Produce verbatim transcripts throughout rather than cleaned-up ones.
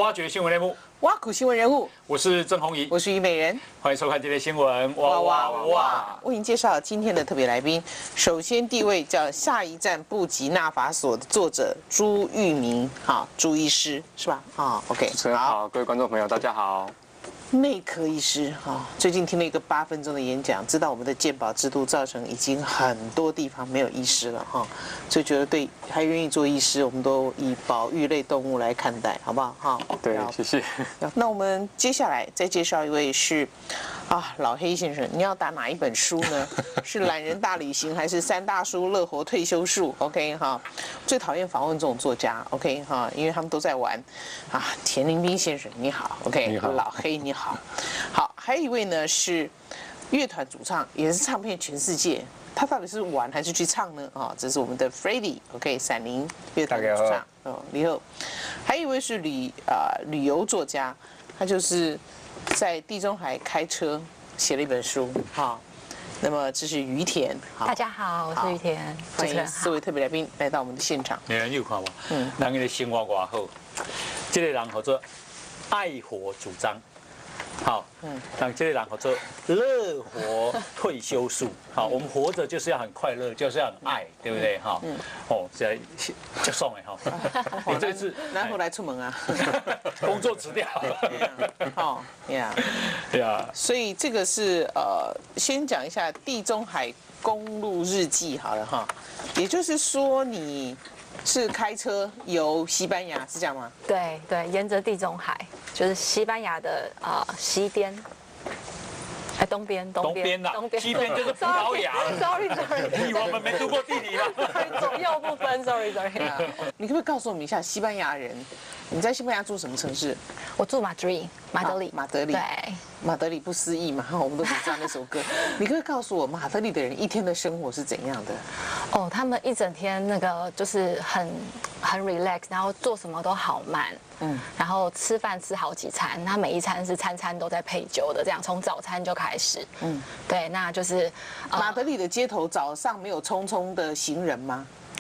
挖掘新闻内幕， 挖苦新闻人物， 我是郑宏仪， 我是虞美人， 欢迎收看今天新闻。哇哇哇！ 为您介绍今天的特别来宾。首先，第一位叫《下一站布吉纳法索》的作者朱玉明，好，朱医师是吧？啊 ，OK， 主持人好，各位观众朋友，大家好。 内科医师哈，最近听了一个八分钟的演讲，知道我们的健保制度造成已经很多地方没有医师了哈，所以觉得对还愿意做医师，我们都以保育类动物来看待，好不好哈？ 对，谢谢。 那我们接下来再介绍一位是啊老黑先生，你要打哪一本书呢？是懒人大旅行还是三大叔乐活退休术 ？OK 哈，最讨厌访问这种作家 ，OK 哈，因为他们都在玩啊。田林斌先生你好 ，OK， 你好， 老黑你好。好，好，还有一位呢是乐团主唱，也是唱遍全世界。他到底是玩还是去唱呢？啊、哦，这是我们的 Freddie，OK， 闪灵乐团主唱。哦，你好。还有一位是旅啊、呃、旅游作家，他就是在地中海开车写了一本书。哈、哦，那么这是于田。 大家好，我是于田。 欢迎四位特别来宾来到我们的现场。 你人有看无？嗯，人家的生活偌好，这个人叫做爱火主张。好，嗯，让这类人叫做乐活退休术。好，我们活着就是要很快乐，就是要很爱，对不对？哈，嗯，哦，现在就送哎哈，你这次然后来出门啊， 工作辞掉。 哦呀， 对啊， 所以这个是呃，先讲一下地中海公路日记好了哈，也就是说你是开车游西班牙是这样吗？ 对对，沿着地中海，就是西班牙的啊、呃、西边，哎东边东边东边西边就是葡萄牙了。 Sorry Sorry， 你以为我们没读过地理吗？ 左右不分 ，Sorry Sorry。 你可不可以告诉我们一下西班牙人？你在西班牙住什么城市？ 我住马德里，马德里， 马德里， 对， 马德里不思议嘛，我们都只知道那首歌。你可不可以告诉我，马德里的人一天的生活是怎样的？ 哦，他们一整天那个就是很很 relax， 然后做什么都好慢，嗯，然后吃饭吃好几餐，他每一餐是餐餐都在配酒的，这样从早餐就开始，嗯，对，那就是、 呃、马德里的街头早上没有匆匆的行人吗？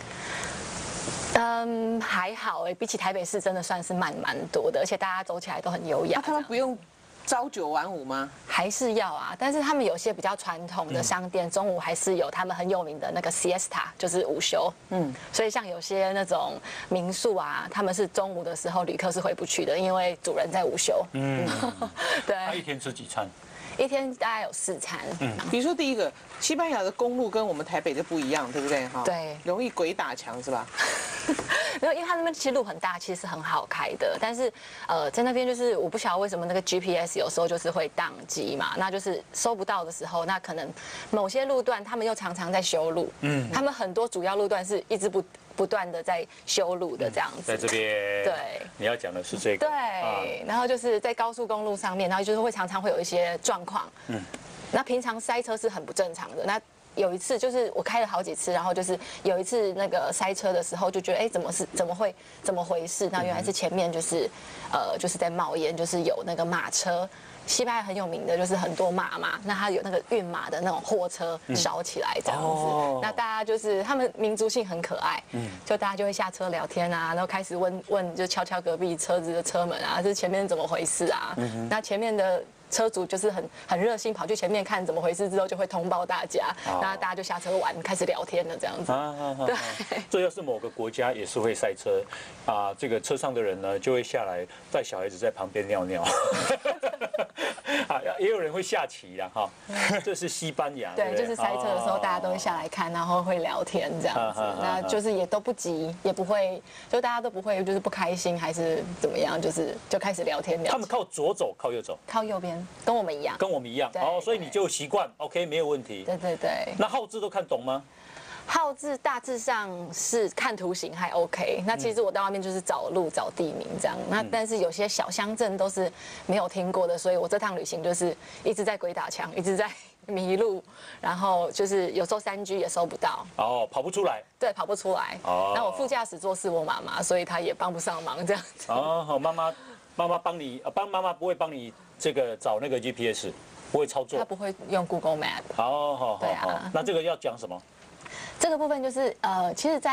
嗯，还好哎，比起台北市真的算是慢蛮多的，而且大家走起来都很优雅。 啊、他们不用朝九晚五吗？ 还是要啊，但是他们有些比较传统的商店，嗯、中午还是有他们很有名的那个 siesta， 就是午休。嗯，所以像有些那种民宿啊，他们是中午的时候旅客是回不去的，因为主人在午休。嗯，对。 他一天吃几餐？ 一天大概有四餐。 嗯，比如说第一个，西班牙的公路跟我们台北的不一样，对不对？哈， 对， 容易鬼打墙是吧？ 没有，因为它那边其实路很大，其实是很好开的。但是，呃，在那边就是我不晓得为什么那个 G P S 有时候就是会宕机嘛，那就是收不到的时候，那可能某些路段他们又常常在修路，嗯，他们很多主要路段是一直不不断的在修路的这样子。 在这边， 对， 你要讲的是这个， 对，然后就是在高速公路上面，然后就是会常常会有一些状况，嗯，那平常塞车是很不正常的，那。有一次就是我开了好几次，然后就是有一次那个塞车的时候，就觉得哎怎么是怎么会怎么回事？那原来是前面就是呃就是在冒烟，就是有那个马车，西班牙很有名的就是很多马嘛，那它有那个运马的那种货车烧起来这样子，嗯、那大家就是他们民族性很可爱，嗯，就大家就会下车聊天啊，然后开始问问就敲敲隔壁车子的车门啊，这前面怎么回事啊？嗯、那前面的。车主就是很很热心，跑去前面看怎么回事，之后就会通报大家，然后大家就下车玩，开始聊天了这样子。 对，这要是某个国家也是会塞车，啊，这个车上的人呢就会下来带小孩子在旁边尿尿。啊，也有人会下棋啦哈，这是西班牙。 对，就是塞车的时候，大家都会下来看，然后会聊天这样子，那就是也都不急，也不会，就大家都不会就是不开心还是怎么样，就是就开始聊天聊。 他们靠左走，靠右走？ 靠右边。跟我们一样， 跟我们一样哦，所以你就习惯 ，OK， 没有问题。 对对对。 那号字都看懂吗？ 号字大致上是看图形还 OK， 那其实我到外面就是找路找地名这样，那但是有些小乡镇都是没有听过的，所以我这趟旅行就是一直在鬼打墙，一直在迷路，然后就是有时候三 G 也收不到， 哦，跑不出来， 对，跑不出来。哦，那我副驾驶座是我妈妈，所以她也帮不上忙这样子。 哦，好，妈妈，妈妈帮你，帮妈妈不会帮你这个找那个 G P S， 不会操作， 她不会用 Google Map。 好好好， 对啊， 那这个要讲什么？ 这个部分就是呃，其实，在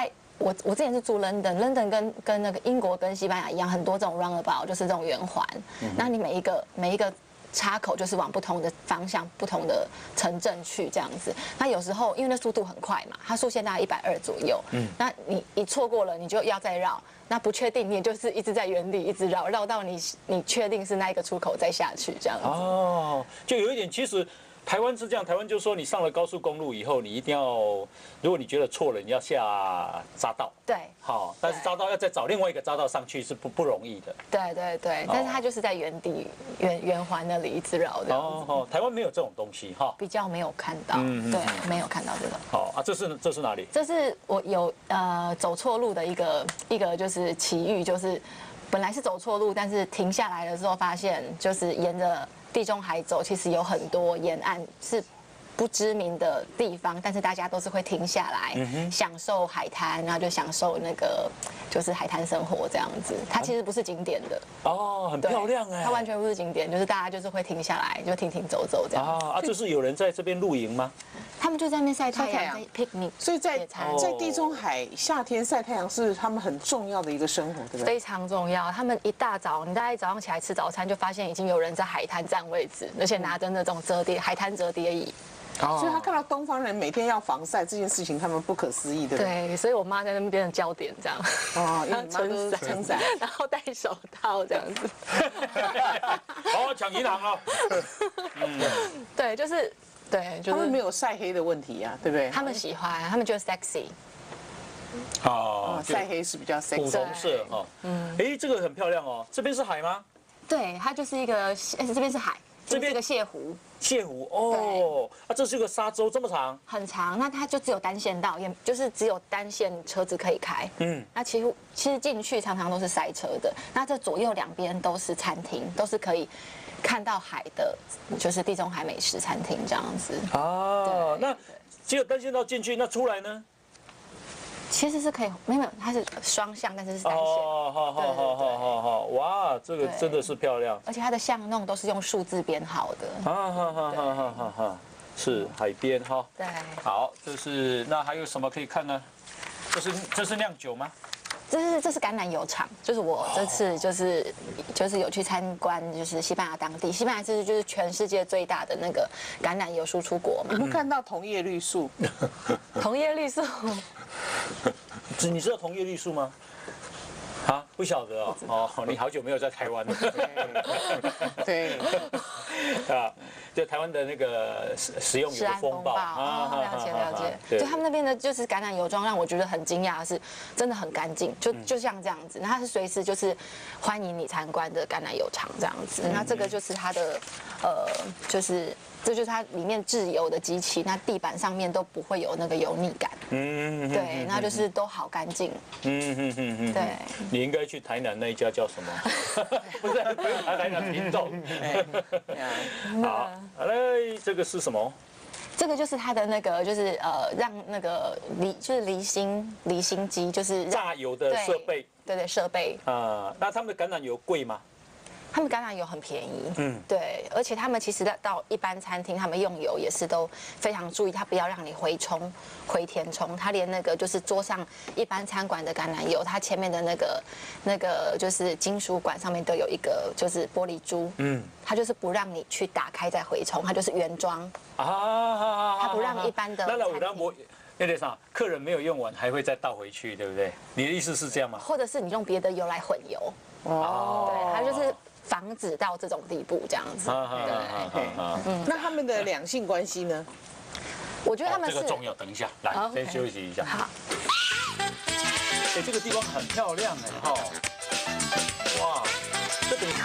我我之前是住 London，London 跟跟那个英国跟西班牙一样，很多这种 roundabout 就是这种圆环，那你每一个每一个插口就是往不同的方向、不同的城镇去这样子。那有时候因为那速度很快嘛，它速限大概一百二左右，嗯，那你你错过了，你就要再绕。那不确定，你也就是一直在原地一直绕，绕到你你确定是那一个出口再下去这样子。 哦，就有一点，其实台湾是这样，台湾就是说你上了高速公路以后，你一定要，如果你觉得错了，你要下匝道。 对。 好，但是匝道要再找另外一个匝道上去是不不容易的。 对对对，但是它就是在原地圆圆环那里一直绕的。 哦哦，台湾没有这种东西哈。 比较没有看到，对，没有看到这个。 好啊，这是这是哪里？ 这是我有呃走错路的一个一个就是奇遇，就是本来是走错路，但是停下来的时候发现，就是沿着地中海走，其实有很多沿岸是不知名的地方，但是大家都是会停下来、嗯、享受海滩，然后就享受那个就是海滩生活这样子。它其实不是景点的哦，很漂亮哎， 它完全不是景点，就是大家就是会停下来，就停停走走这样。 啊啊，就是有人在这边露营吗？ 他们就在那边晒太阳 ，picnic。 所以在在地中海夏天晒太阳是他们很重要的一个生活，对不对？ 非常重要。他们一大早，你大概早上起来吃早餐，就发现已经有人在海滩占位置，而且拿着那种折叠海滩折叠椅。 所以他看到东方人每天要防晒这件事情，他们不可思议，对不对？ 对，所以我妈在那边变成焦点这样。 哦，因为你妈都是撑伞， 然后戴手套这样子。 哦，抢银行了。 嗯，对，就是对，就是他们没有晒黑的问题呀，对不对？ 他们喜欢，他们觉得 sexy。 哦， 晒黑是比较 sexy。 古铜色哈，嗯，哎，这个很漂亮哦。这边是海吗？ 对，它就是一个，这边是海。这边是个泻湖， 泻湖哦，啊，这是个沙洲，这么长， 很长。那它就只有单线道，也就是只有单线车子可以开。嗯，那其实其实进去常常都是塞车的。那这左右两边都是餐厅，都是可以看到海的，就是地中海美食餐厅这样子。 啊，那只有单线道进去，那出来呢？ 其实是可以，没有，它是双向，但是是单线。 哦，好好好好好好，哇，这个真的是漂亮。 而且它的巷弄都是用数字编号的。 啊哈哈哈哈哈哈，是海边哈。 对。 好，这是那还有什么可以看呢？这是这是酿酒吗？ 这是这是橄榄油厂，就是我这次就是就是有去参观，就是西班牙当地，西班牙是就是全世界最大的那个橄榄油输出国嘛。 你们看到同叶绿素？ 同叶绿素。 你知道同叶绿素吗？啊，不晓得哦。哦，你好久没有在台湾了。 对。 啊，就台湾的那个食食用油的风暴啊，了解了解。就他们那边的就是橄榄油庄，让我觉得很惊讶的是，真的很干净，就就像这样子。那它是随时就是欢迎你参观的橄榄油厂这样子。那这个就是它的呃，就是这就是它里面制油的机器，那地板上面都不会有那个油腻感。嗯，对，那就是都好干净。嗯嗯嗯嗯，对。 你应该去台南那一家叫什么？不是，不是台南屏东。好，好嘞，这个是什么？ 这个就是它的那个，就是呃，让那个离就是离心离心机，就是榨油的设备。 对对，设备。 啊，那他们的橄榄油贵吗？ 他们橄榄油很便宜，嗯，对，而且他们其实到一般餐厅，他们用油也是都非常注意，他不要让你回冲、回填充，他连那个就是桌上一般餐馆的橄榄油，它前面的那个那个就是金属管上面都有一个就是玻璃珠，嗯，它就是不让你去打开再回冲，它就是原装啊，它不让一般的。 那那我当我。有点啥？客人没有用完还会再倒回去，对不对？你的意思是这样吗？ 或者是你用别的油来混油？哦，对，它就是防止到这种地步这样子。对， 嗯，那他们的两性关系呢？ 我觉得他们是这个重要。等一下，来，先休息一下。 好。 哎，这个地方很漂亮哎，哈，哇，这等。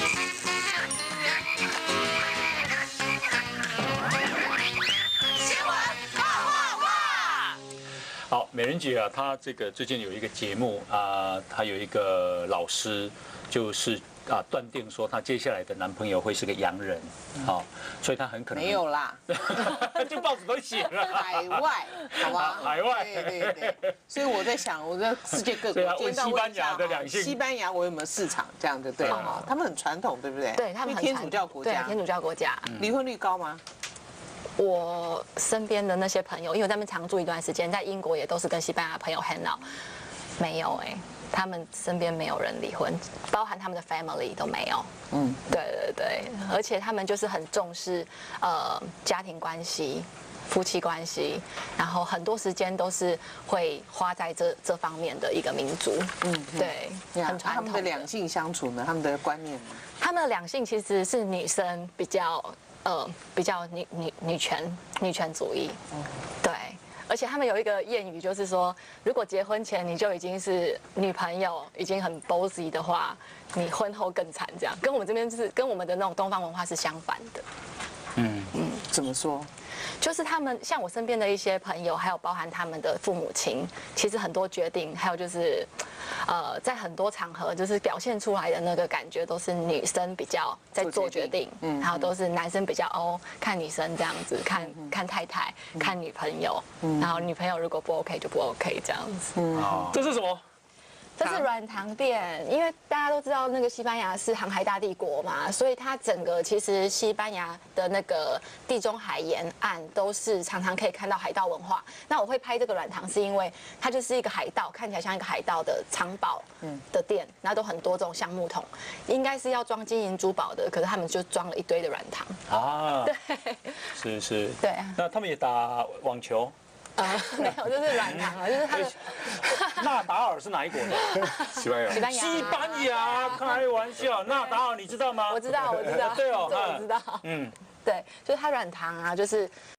好，美人姐啊，她这个最近有一个节目啊，她有一个老师，就是啊断定说她接下来的男朋友会是个洋人，好，所以她很可能没有啦， 就报纸都写了， 海外，好吧， 海外， 对对对，所以我在想，我在世界各国， 问西班牙的两性， 西班牙我有没有市场，这样就对了，他们很传统，对不对？ 对他们天主教国家， 对天主教国家， 离婚率高吗？ 我身边的那些朋友，因为我在那边常住一段时间，在英国也都是跟西班牙朋友 hang out， 没有哎、欸，他们身边没有人离婚，包含他们的 family 都没有。嗯，对对对，而且他们就是很重视呃家庭关系。夫妻关系，然后很多时间都是会花在这这方面的一个民族，嗯，对，很传统。 他们的两性相处呢，他们的观念呢？ 他们的两性其实是女生比较呃比较女女女权女权主义，对。而且他们有一个谚语，就是说，如果结婚前你就已经是女朋友，已经很 bossy 的话，你婚后更惨。这样跟我们这边就是跟我们的那种东方文化是相反的。 嗯嗯，怎么说？ 就是他们像我身边的一些朋友，还有包含他们的父母亲，其实很多决定，还有就是，呃，在很多场合，就是表现出来的那个感觉，都是女生比较在做决定，嗯，然后都是男生比较哦看女生这样子，看看太太，看女朋友，然后女朋友如果不 OK 就不 OK 这样子。 嗯，这是什么？ 这是软糖店，因为大家都知道那个西班牙是航海大帝国嘛，所以它整个其实西班牙的那个地中海沿岸都是常常可以看到海盗文化。那我会拍这个软糖是因为它就是一个海盗，看起来像一个海盗的藏宝的店，然后都很多这种橡木桶，应该是要装金银珠宝的，可是他们就装了一堆的软糖。 啊， 对， 是是， 对啊。 那他们也打网球。 呃，没有，就是软糖啊，就是他的。 纳达尔是哪一国的？ 西班牙。 西班牙。 西班牙，开玩笑，纳达尔你知道吗？ 我知道，我知道。 对哦， 我知道。嗯，对，就是它软糖啊，就是